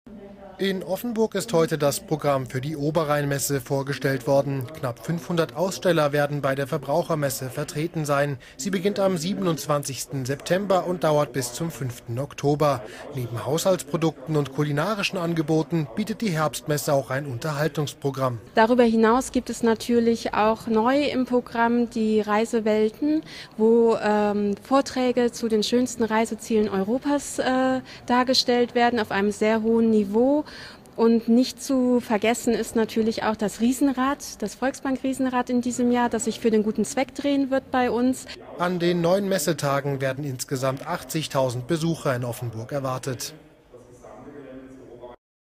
In Offenburg ist heute das Programm für die Oberrheinmesse vorgestellt worden. Knapp 500 Aussteller werden bei der Verbrauchermesse vertreten sein. Sie beginnt am 27. September und dauert bis zum 5. Oktober. Neben Haushaltsprodukten und kulinarischen Angeboten bietet die Herbstmesse auch ein Unterhaltungsprogramm. Darüber hinaus gibt es natürlich auch neu im Programm die Reisewelten, wo Vorträge zu den schönsten Reisezielen Europas dargestellt werden auf einem sehr hohen Niveau. Und nicht zu vergessen ist natürlich auch das Riesenrad, das Volksbank-Riesenrad in diesem Jahr, das sich für den guten Zweck drehen wird bei uns. An den 9 Messetagen werden insgesamt 80.000 Besucher in Offenburg erwartet.